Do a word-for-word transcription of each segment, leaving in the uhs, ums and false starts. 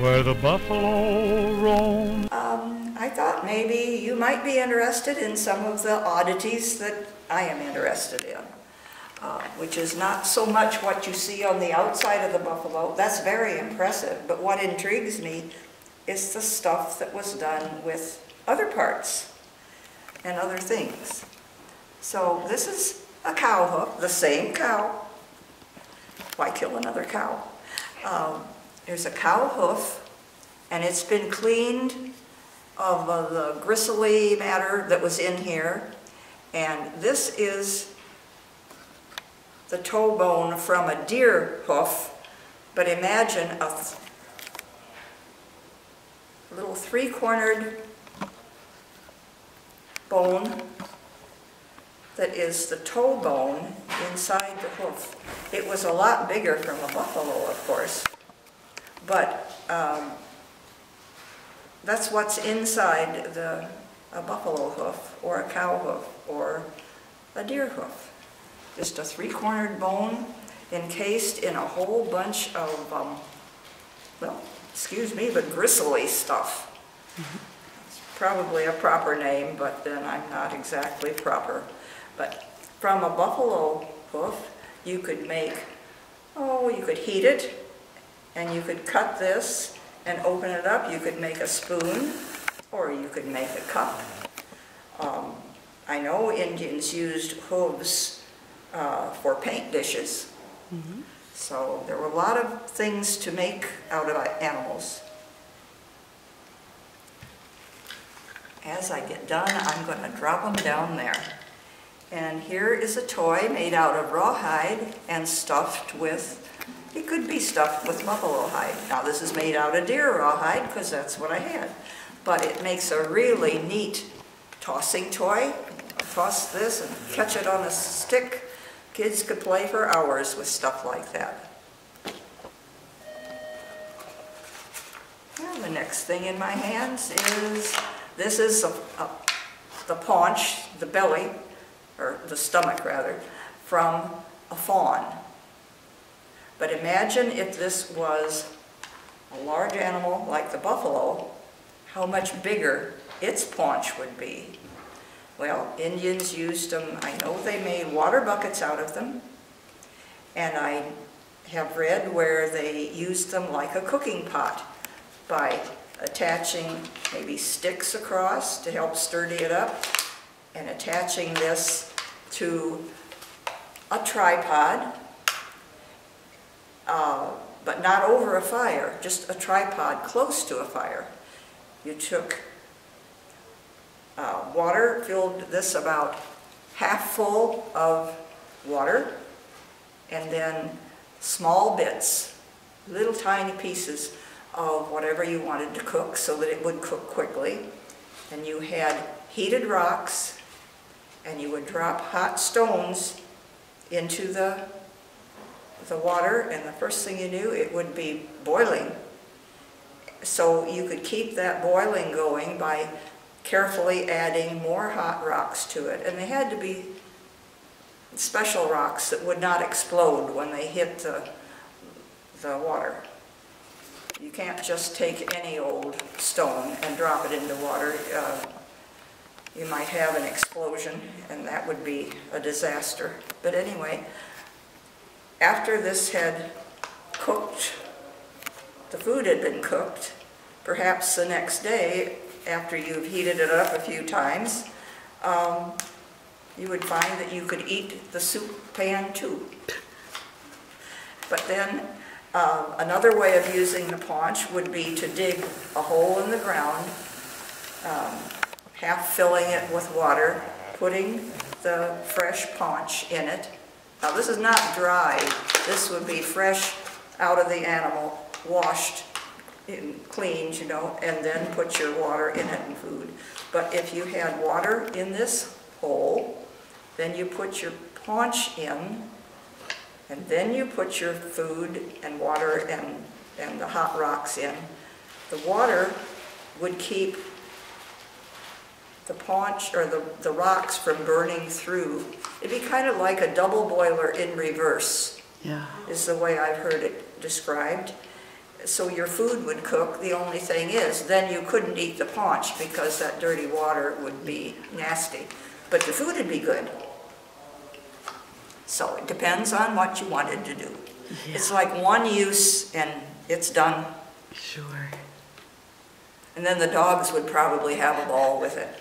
where the buffalo roam. Um, I thought maybe you might be interested in some of the oddities that I am interested in, uh, which is not so much what you see on the outside of the buffalo. That's very impressive, but what intrigues me is the stuff that was done with other parts and other things. So this is a cow hoof, the same cow. Why kill another cow? Um, there's a cow hoof, and it's been cleaned of uh, the gristly matter that was in here. And this is the toe bone from a deer hoof, but imagine a th little three-cornered bone that is the toe bone inside the hoof. It was a lot bigger from a buffalo, of course, but um, that's what's inside the, a buffalo hoof, or a cow hoof, or a deer hoof. Just a three-cornered bone encased in a whole bunch of, um, well, excuse me, but gristly stuff. Mm-hmm. It's probably a proper name, but then I'm not exactly proper. But from a buffalo hoof, you could make, oh, you could heat it, and you could cut this and open it up. You could make a spoon, or you could make a cup. Um, I know Indians used hooves uh, for paint dishes. Mm-hmm. So there were a lot of things to make out of animals. As I get done, I'm going to drop them down there. And here is a toy made out of rawhide and stuffed with, it could be stuffed with buffalo hide. Now this is made out of deer rawhide because that's what I had. But it makes a really neat tossing toy. Toss this and catch it on a stick. Kids could play for hours with stuff like that. Now the next thing in my hands is, this is a, a, the paunch, the belly, or the stomach rather, from a fawn. But imagine if this was a large animal like the buffalo, how much bigger its paunch would be. Well, Indians used them, I know they made water buckets out of them, and I have read where they used them like a cooking pot by attaching maybe sticks across to help sturdy it up, and attaching this to a tripod, uh, but not over a fire, just a tripod close to a fire. You took uh, water, filled this about half full of water, and then small bits, little tiny pieces of whatever you wanted to cook so that it would cook quickly. And you had heated rocks, and you would drop hot stones into the, the water, and the first thing you knew, it would be boiling. So you could keep that boiling going by carefully adding more hot rocks to it. And they had to be special rocks that would not explode when they hit the, the water. You can't just take any old stone and drop it into water. Uh, you might have an explosion, and that would be a disaster. But anyway, after this had cooked, the food had been cooked, perhaps the next day, after you've heated it up a few times, um, you would find that you could eat the soup pan too. But then uh, another way of using the paunch would be to dig a hole in the ground, um, half filling it with water, putting the fresh paunch in it. Now this is not dry, this would be fresh out of the animal, washed, in, cleaned, you know, and then put your water in it and food. But if you had water in this hole, then you put your paunch in, and then you put your food and water and, and the hot rocks in. The water would keep the paunch, or the, the rocks, from burning through. It'd be kind of like a double boiler in reverse, yeah, is the way I've heard it described. so your food would cook. The only thing is, then you couldn't eat the paunch because that dirty water would be nasty. But the food would be good. So it depends on what you wanted to do. Yeah. It's like one use and it's done. Sure. And then the dogs would probably have a ball with it.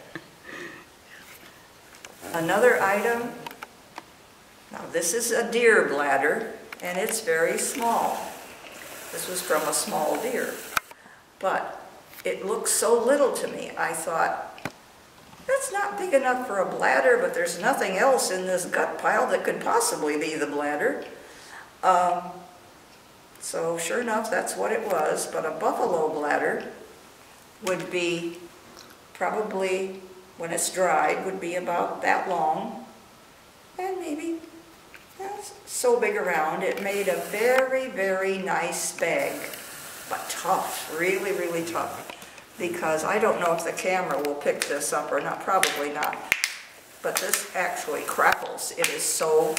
Another item, now this is a deer bladder, and it's very small. This was from a small deer. But it looks so little to me. I thought, that's not big enough for a bladder, but there's nothing else in this gut pile that could possibly be the bladder. Um, so sure enough, that's what it was. But a buffalo bladder would be probably, when it's dried, would be about that long, and maybe that's so big around. It made a very, very nice bag, but tough, really, really tough. Because I don't know if the camera will pick this up or not, probably not. But this actually crackles. It is so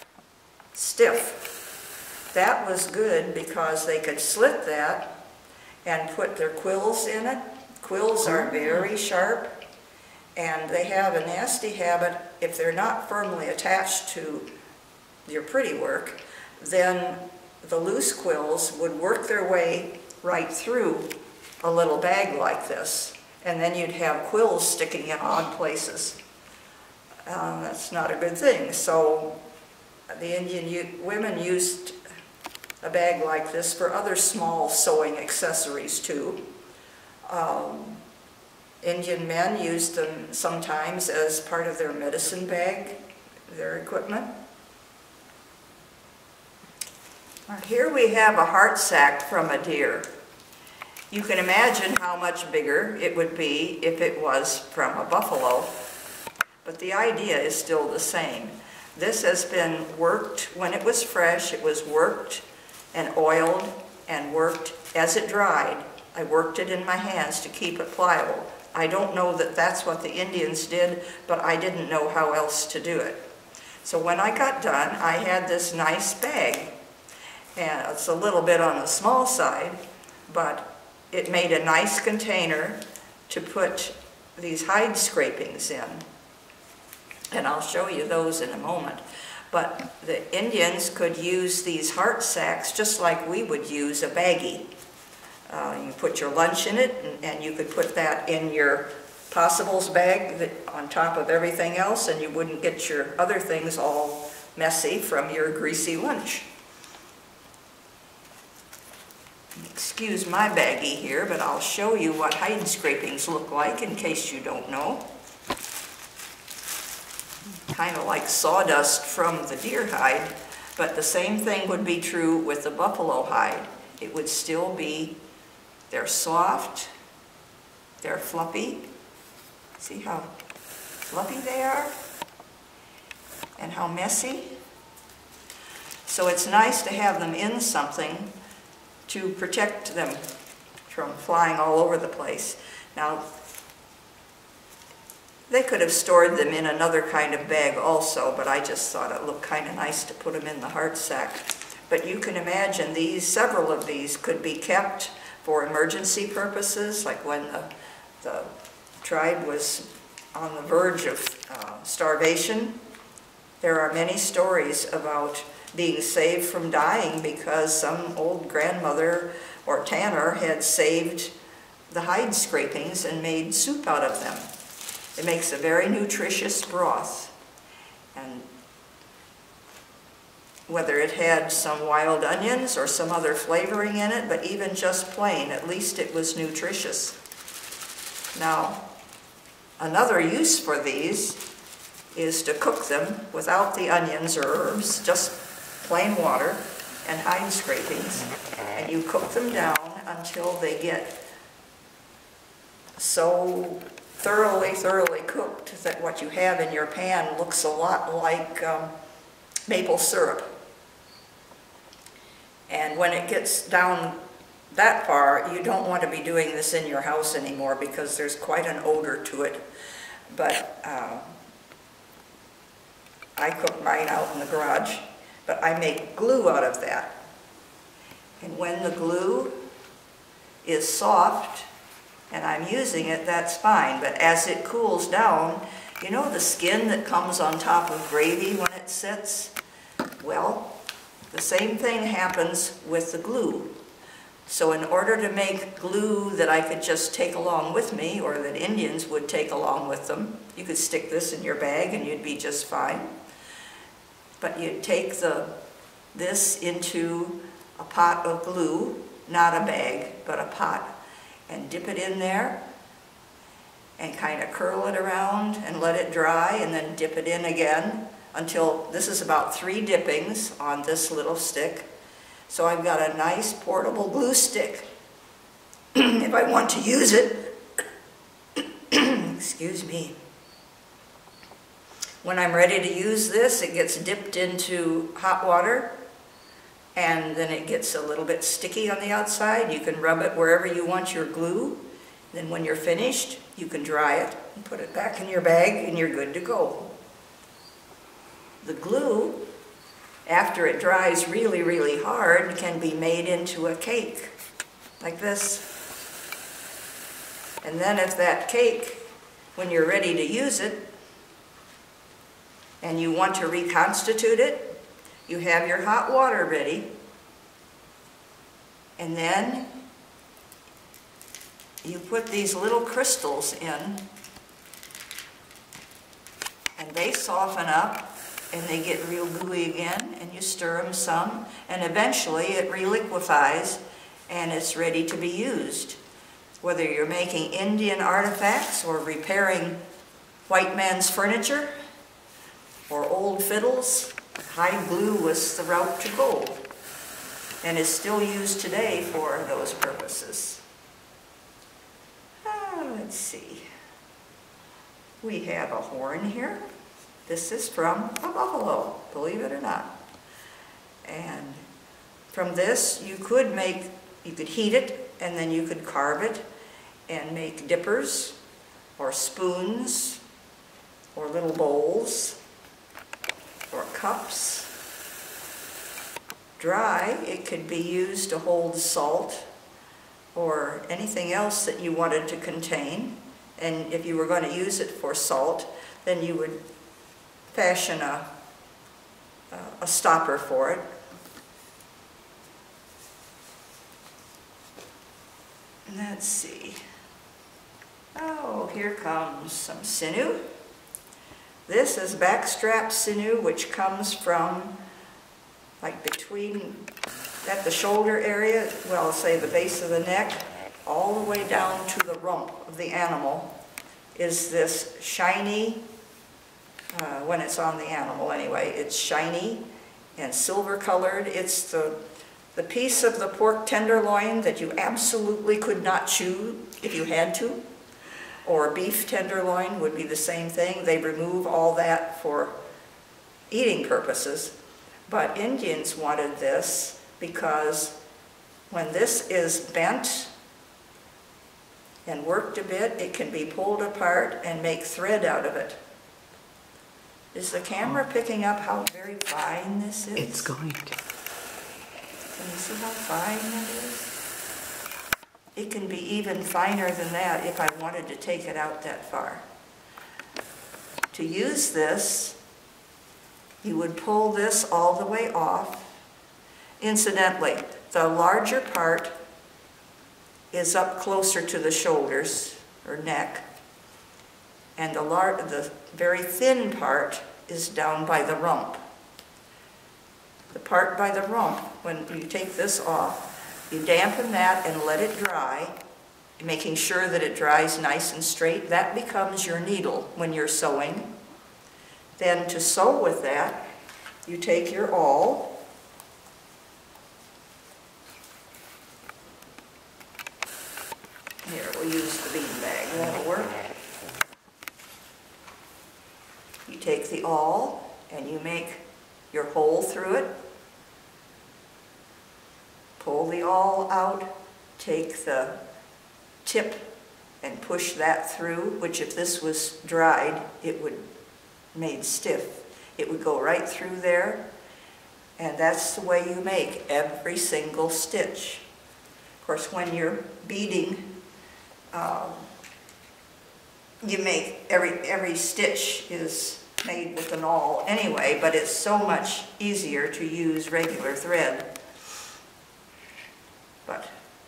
stiff. That was good because they could slit that and put their quills in it. Quills are very sharp, and they have a nasty habit, if they're not firmly attached to your pretty work, then the loose quills would work their way right through a little bag like this, and then you'd have quills sticking in odd places. Um, that's not a good thing. So the Indian women used a bag like this for other small sewing accessories too. Um, Indian men used them sometimes as part of their medicine bag, their equipment. Here we have a heart sack from a deer. You can imagine how much bigger it would be if it was from a buffalo, but the idea is still the same. This has been worked, when it was fresh, it was worked and oiled and worked as it dried. I worked it in my hands to keep it pliable. I don't know that that's what the Indians did, but I didn't know how else to do it. So when I got done, I had this nice bag, and it's a little bit on the small side, but it made a nice container to put these hide scrapings in. And I'll show you those in a moment. But the Indians could use these heart sacks just like we would use a baggie. Uh, you put your lunch in it, and, and you could put that in your possibles bag that, on top of everything else, and you wouldn't get your other things all messy from your greasy lunch. Excuse my baggie here, but I'll show you what hide scrapings look like in case you don't know. Kind of like sawdust from the deer hide, but the same thing would be true with the buffalo hide. It would still be, they're soft, they're fluffy. See how fluffy they are? And how messy? So it's nice to have them in something to protect them from flying all over the place. Now, they could have stored them in another kind of bag also, but I just thought it looked kind of nice to put them in the heart sack. But you can imagine these, several of these could be kept for emergency purposes, like when the, the tribe was on the verge of uh, starvation. There are many stories about being saved from dying because some old grandmother or tanner had saved the hide scrapings and made soup out of them. It makes a very nutritious broth, and whether it had some wild onions or some other flavoring in it, but even just plain, at least it was nutritious. Now, another use for these is to cook them without the onions or herbs, just plain water and hide scrapings, and you cook them down until they get so thoroughly, thoroughly cooked that what you have in your pan looks a lot like um, maple syrup. And when it gets down that far, you don't want to be doing this in your house anymore because there's quite an odor to it. But uh, I cook mine out in the garage. But I make glue out of that. And when the glue is soft and I'm using it, that's fine. But as it cools down, you know the skin that comes on top of gravy when it sits? Well, the same thing happens with the glue. So in order to make glue that I could just take along with me, or that Indians would take along with them, you could stick this in your bag and you'd be just fine. But you'd take the, this into a pot of glue, not a bag, but a pot, and dip it in there and kind of curl it around and let it dry, and then dip it in again until this is about three dippings on this little stick. So I've got a nice portable glue stick. If I want to use it, excuse me. When I'm ready to use this, it gets dipped into hot water, and then it gets a little bit sticky on the outside. You can rub it wherever you want your glue. Then when you're finished, you can dry it and put it back in your bag and you're good to go. The glue, after it dries really, really hard, can be made into a cake, like this. And then if that cake, when you're ready to use it, and you want to reconstitute it, you have your hot water ready, and then you put these little crystals in, and they soften up, and they get real gooey again, and you stir them some, and eventually it reliquefies, and it's ready to be used. Whether you're making Indian artifacts, or repairing white man's furniture, or old fiddles, hide glue was the route to go, and is still used today for those purposes. Ah, let's see. We have a horn here. This is from a buffalo, believe it or not. And from this, you could make, you could heat it, and then you could carve it and make dippers, or spoons, or little bowls, or cups. Dry, it could be used to hold salt, or anything else that you wanted to contain. And if you were going to use it for salt, then you would fashion a, a stopper for it. Let's see. Oh, here comes some sinew. This is backstrap sinew, which comes from, like between, at the shoulder area, well, say the base of the neck, all the way down to the rump of the animal, is this shiny, Uh, when it's on the animal anyway, it's shiny and silver colored. It's the, the piece of the pork tenderloin that you absolutely could not chew if you had to, or beef tenderloin would be the same thing. They remove all that for eating purposes. But Indians wanted this because when this is bent and worked a bit, it can be pulled apart and make thread out of it. Is the camera picking up how very fine this is? It's going to. Can you see how fine that is? It can be even finer than that if I wanted to take it out that far. To use this, you would pull this all the way off. Incidentally, the larger part is up closer to the shoulders or neck, and the, lar the very thin part is down by the rump. The part by the rump, when you take this off, you dampen that and let it dry, making sure that it dries nice and straight. That becomes your needle when you're sewing. Then to sew with that, you take your awl, here, we'll use the bean bag, that'll work. You take the awl and you make your hole through it. Pull the awl out, take the tip and push that through, which if this was dried, it would made stiff. It would go right through there, and that's the way you make every single stitch. Of course, when you're beading, um, you make, every, every stitch is made with an awl anyway, but it's so much easier to use regular thread. But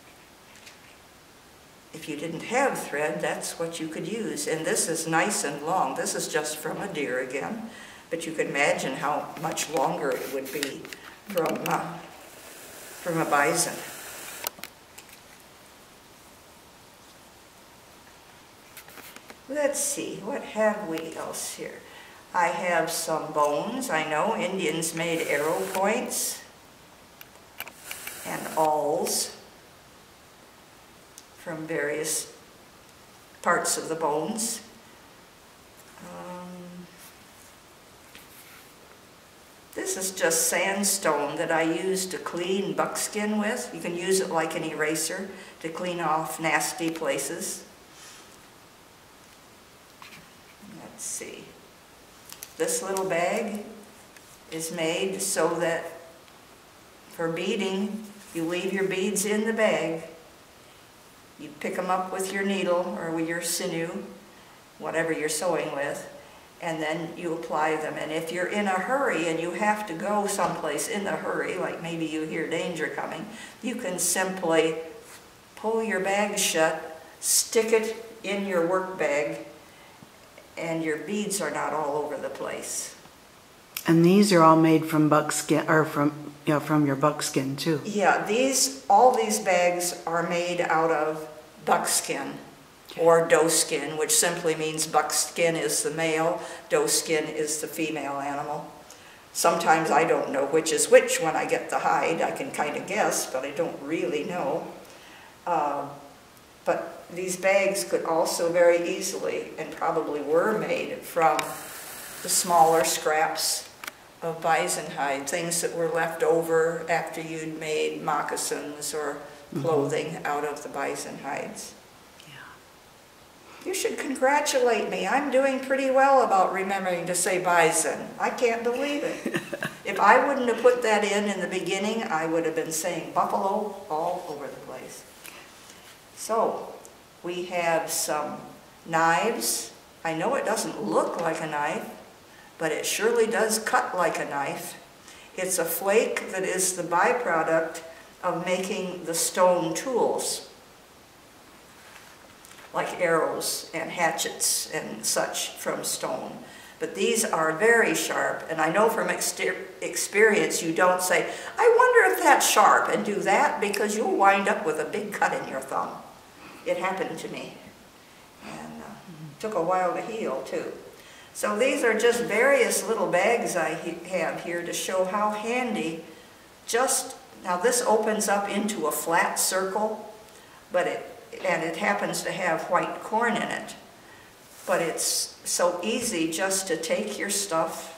if you didn't have thread, that's what you could use. And this is nice and long. This is just from a deer again, but you could imagine how much longer it would be from, uh, from a bison. Let's see, what have we else here? I have some bones. I know Indians made arrow points and awls from various parts of the bones. Um, this is just sandstone that I use to clean buckskin with. You can use it like an eraser to clean off nasty places. Let's see. This little bag is made so that for beading, you leave your beads in the bag. You pick them up with your needle or with your sinew, whatever you're sewing with, and then you apply them. And if you're in a hurry and you have to go someplace in a hurry, like maybe you hear danger coming, you can simply pull your bag shut, stick it in your work bag, and your beads are not all over the place. And these are all made from buckskin, or from, you know, from your buckskin too. Yeah, these, all these bags are made out of buckskin or doeskin, which simply means buckskin is the male, doeskin is the female animal. Sometimes I don't know which is which when I get the hide. I can kind of guess, but I don't really know. Uh, but these bags could also very easily, and probably were made from the smaller scraps of bison hide, things that were left over after you'd made moccasins or clothing mm-hmm. out of the bison hides. Yeah. You should congratulate me. I'm doing pretty well about remembering to say bison. I can't believe it. If I wouldn't have put that in in the beginning, I would have been saying buffalo all over the place. So, we have some knives. I know it doesn't look like a knife, but it surely does cut like a knife. It's a flake that is the byproduct of making the stone tools, like arrows and hatchets and such from stone. But these are very sharp, and I know from experience you don't say, I wonder if that's sharp, and do that, because you'll wind up with a big cut in your thumb. It happened to me, and uh, took a while to heal too. So these are just various little bags I have here to show how handy. Just, now this opens up into a flat circle, but it, and it happens to have white corn in it. But it's so easy just to take your stuff,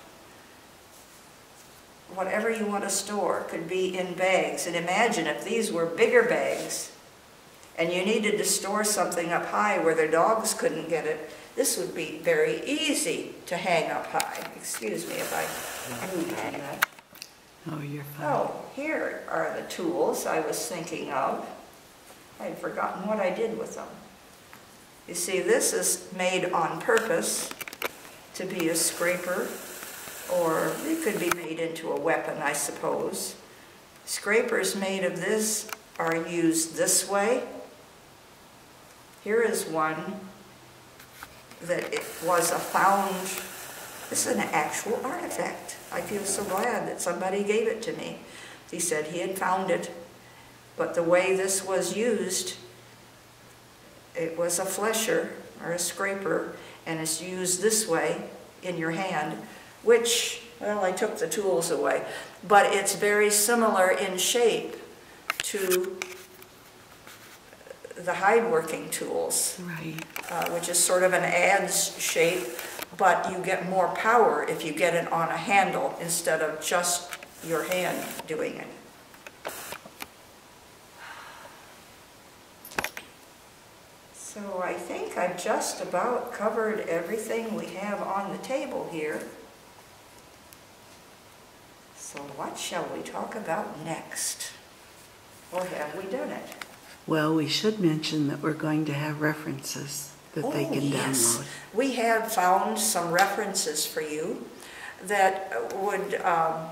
whatever you want to store could be in bags. And imagine if these were bigger bags and you needed to store something up high where the dogs couldn't get it, this would be very easy to hang up high. Excuse me if I move on that. Oh, you're fine. Oh, here are the tools I was thinking of. I'd forgotten what I did with them. You see, this is made on purpose to be a scraper, or it could be made into a weapon, I suppose. Scrapers made of this are used this way. Here is one that it was a found, this is an actual artifact. I feel so glad that somebody gave it to me. He said he had found it, but the way this was used, it was a flesher or a scraper, and it's used this way in your hand, which, well, I took the tools away, but it's very similar in shape to the hide working tools, right. uh, which is sort of an adze shape, but you get more power if you get it on a handle instead of just your hand doing it. So I think I've just about covered everything we have on the table here. So what shall we talk about next? Or have we done it? Well, we should mention that we're going to have references that they Oh, can yes. download. We have found some references for you that would um,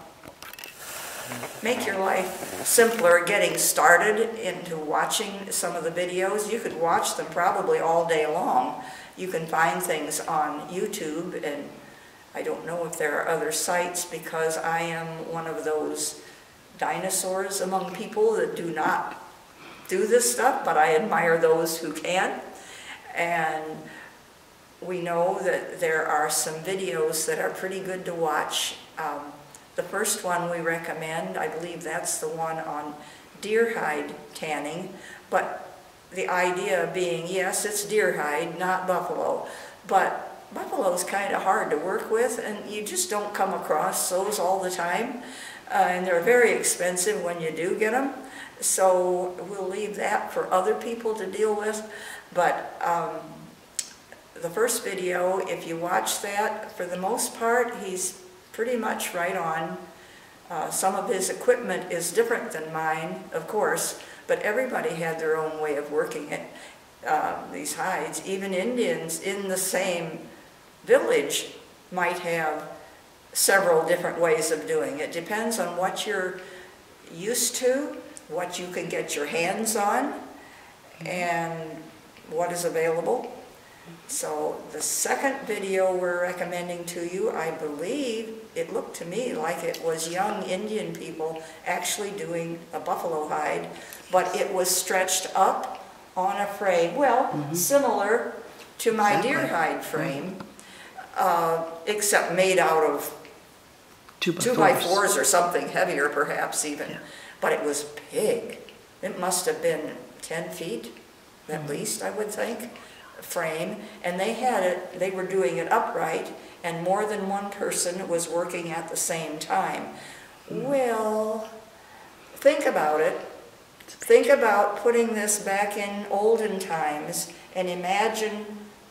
make your life simpler getting started into watching some of the videos. You could watch them probably all day long. You can find things on YouTube, and I don't know if there are other sites, because I am one of those dinosaurs among people that do not do this stuff, but I admire those who can. And we know that there are some videos that are pretty good to watch. Um, the first one we recommend, I believe that's the one on deer hide tanning, but the idea being, yes, it's deer hide, not buffalo, but buffalo's kind of hard to work with, and you just don't come across those all the time, uh, and they're very expensive when you do get them, so we'll leave that for other people to deal with. But um, the first video, if you watch that, for the most part, he's pretty much right on. Uh, some of his equipment is different than mine, of course, but everybody had their own way of working it, uh, these hides. Even Indians in the same village might have several different ways of doing it. Depends on what you're used to, what you can get your hands on, and what is available. So the second video we're recommending to you, I believe it looked to me like it was young Indian people actually doing a buffalo hide, but it was stretched up on a frame, well, mm-hmm. similar to my exactly. deer hide frame, uh, except made out of two by, two by fours or something heavier perhaps even, yeah. But it was big. It must have been ten feet at mm-hmm. least, I would think, frame, and they had it, they were doing it upright, and more than one person was working at the same time. Mm. Well, think about it. Think about putting this back in olden times, and imagine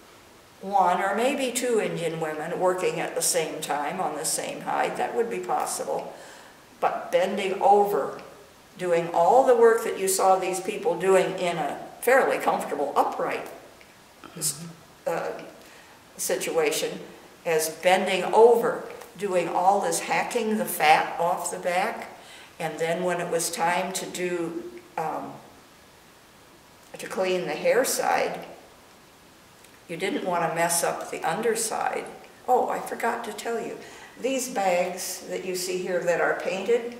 one or maybe two Indian women working at the same time on the same hide. That would be possible. But bending over, doing all the work that you saw these people doing in a fairly comfortable upright uh, situation, as bending over, doing all this hacking the fat off the back, and then when it was time to do um, to clean the hair side, you didn't want to mess up the underside. Oh, I forgot to tell you, these bags that you see here that are painted,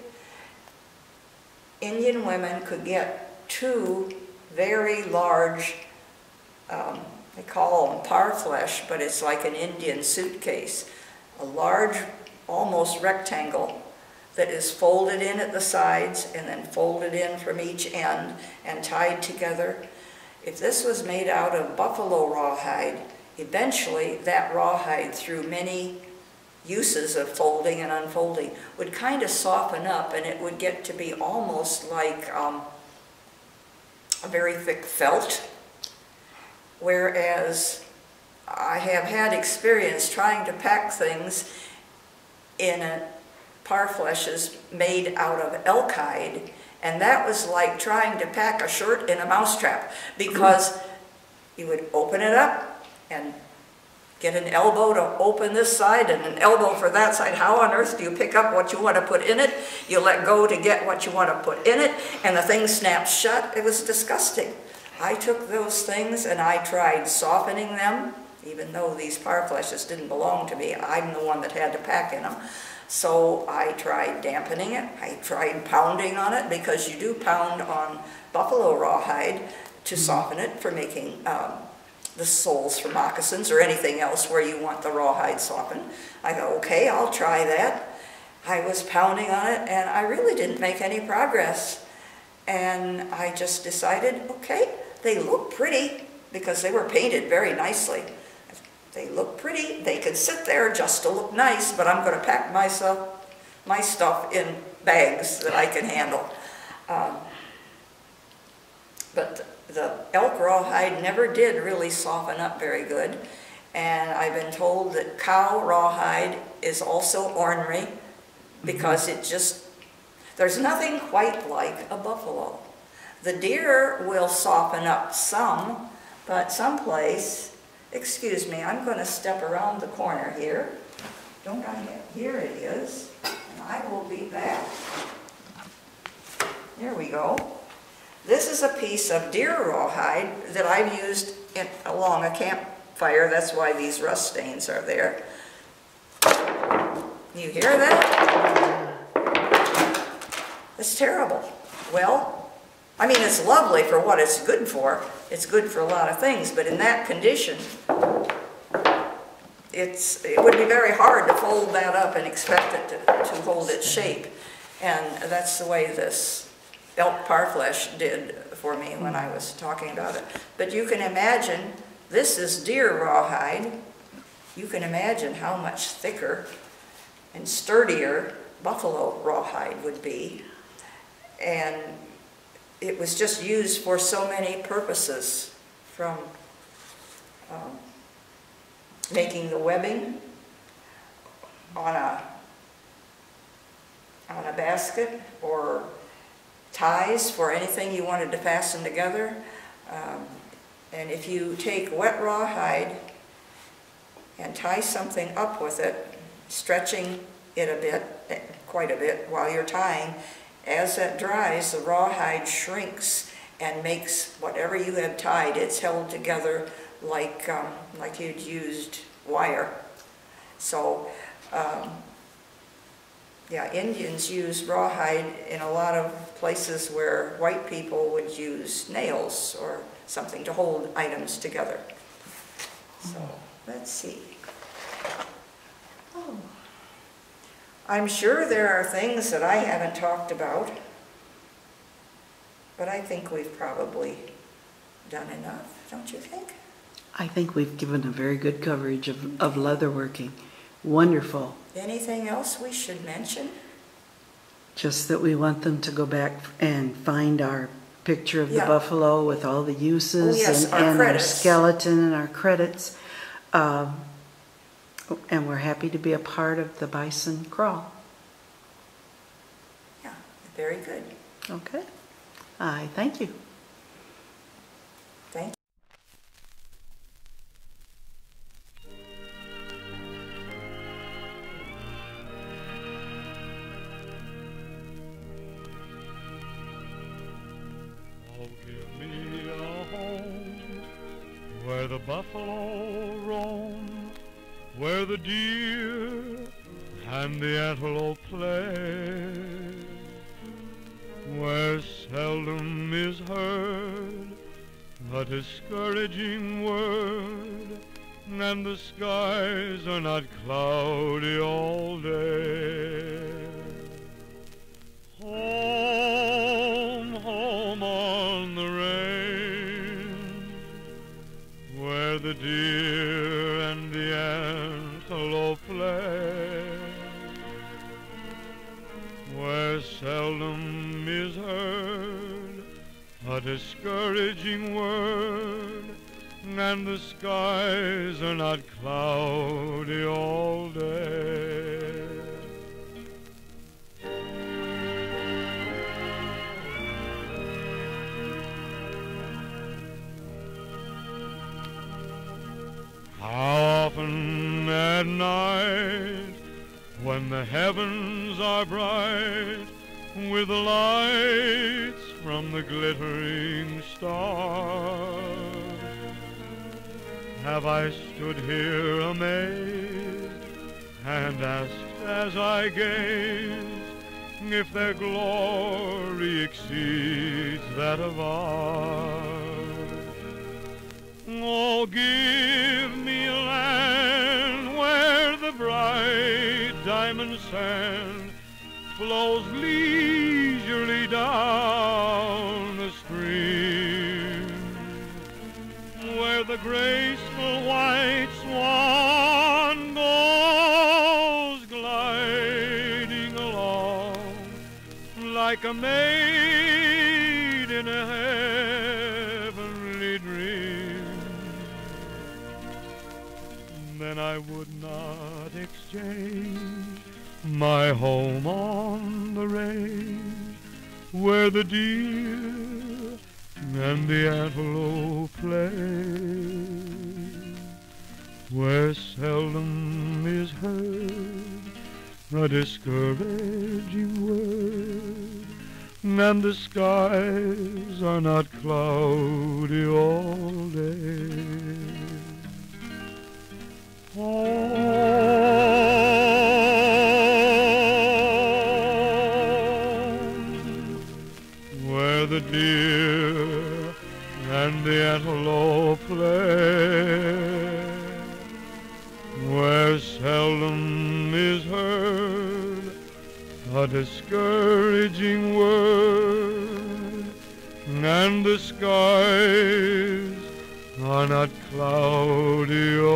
Indian women could get two very large, um, they call them parfleche, but it's like an Indian suitcase, a large, almost rectangle that is folded in at the sides and then folded in from each end and tied together. If this was made out of buffalo rawhide, eventually that rawhide, through many uses of folding and unfolding, would kind of soften up, and it would get to be almost like um, a very thick felt. Whereas I have had experience trying to pack things in a parfleches made out of elk hide, and that was like trying to pack a shirt in a mousetrap, because you would open it up and get an elbow to open this side and an elbow for that side. How on earth do you pick up what you want to put in it? You let go to get what you want to put in it, and the thing snaps shut. It was disgusting. I took those things and I tried softening them, even though these parfleches didn't belong to me. I'm the one that had to pack in them. So I tried dampening it. I tried pounding on it, because you do pound on buffalo rawhide to soften it for making um, the soles for moccasins or anything else where you want the rawhide softened. I go, okay, I'll try that. I was pounding on it and I really didn't make any progress. And I just decided, okay, they look pretty, because they were painted very nicely. They look pretty, they could sit there just to look nice, but I'm going to pack myself, my stuff in bags that I can handle. Um, but the elk rawhide never did really soften up very good, and I've been told that cow rawhide is also ornery, because it just, there's nothing quite like a buffalo. The deer will soften up some, but someplace, excuse me, I'm going to step around the corner here. Don't I have, here it is, and I will be back. There we go. This is a piece of deer rawhide that I've used in, along a campfire. That's why these rust stains are there. You hear that? It's terrible. Well, I mean, it's lovely for what it's good for. It's good for a lot of things, but in that condition, it's, it would be very hard to fold that up and expect it to, to hold its shape. And that's the way this elk parfleche did for me when I was talking about it. But you can imagine, this is deer rawhide. You can imagine how much thicker and sturdier buffalo rawhide would be. And it was just used for so many purposes, from um, making the webbing on a, on a basket, or ties for anything you wanted to fasten together. Um, and if you take wet rawhide and tie something up with it, stretching it a bit, quite a bit, while you're tying, as that dries, the rawhide shrinks and makes whatever you have tied, it's held together like, um, like you'd used wire. So, um, yeah, Indians use rawhide in a lot of places where white people would use nails or something to hold items together. So, let's see. Oh. I'm sure there are things that I haven't talked about, but I think we've probably done enough, don't you think? I think we've given a very good coverage of, of leatherworking. Wonderful. Anything else we should mention? Just that we want them to go back and find our picture of the Yeah. buffalo with all the uses, Oh, yes, and, our and our credits. skeleton and our credits. Um, and we're happy to be a part of the Bison crawl. Yeah, very good. Okay. I thank you. Thank you. Oh, give me a home where the buffalo roam, where the deer and the antelope play, where seldom is heard a discouraging word, and the skies are not cloudy all day. Home, home on the range, where the deer and the antelope play, where seldom is heard a discouraging word, and the skies are not cloudy all day. How often at night, when the heavens are bright with the lights from the glittering stars, have I stood here amazed and asked as I gazed if their glory exceeds that of ours. Oh, give me a land where the bright diamond sand flows leisurely down the stream, where the graceful white swan goes gliding along like a maid in a heavenly dream. Then I would not exchange my home on the range where the deer and the antelope play, where seldom is heard a discouraging word, and the skies are not cloudy all day. Home, where the deer and the antelope play, where seldom is heard a discouraging word, and the skies are not cloudy